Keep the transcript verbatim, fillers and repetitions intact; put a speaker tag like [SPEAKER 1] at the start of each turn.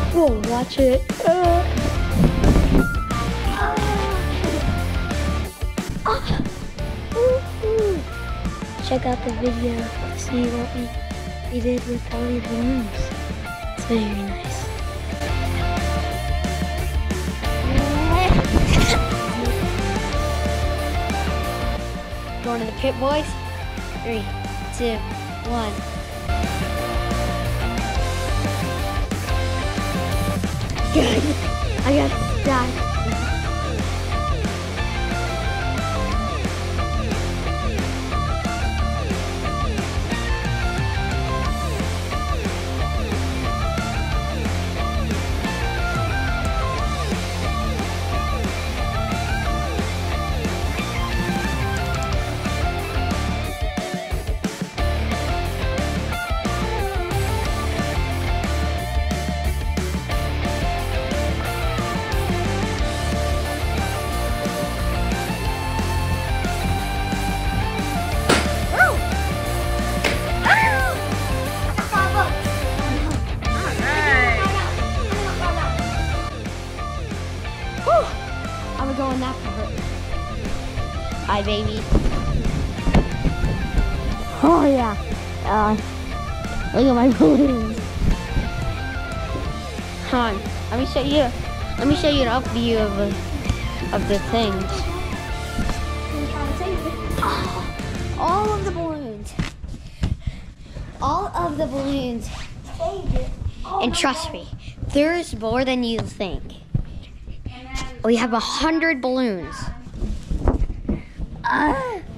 [SPEAKER 1] Whoa, watch it. Uh. Ah. Ooh, ooh. Check out the video to see what we, we did with all these balloons. It's very nice. Going to the pit, boys? Three, two, one. Good. I got stuck. I'm going that part. Hi, baby. Oh yeah. Uh, look at my balloons. Come on. Let me show you. Let me show you an up view of the of the things. All of the balloons. All of the balloons. And trust me, there's more than you think. We have a hundred balloons. Uh,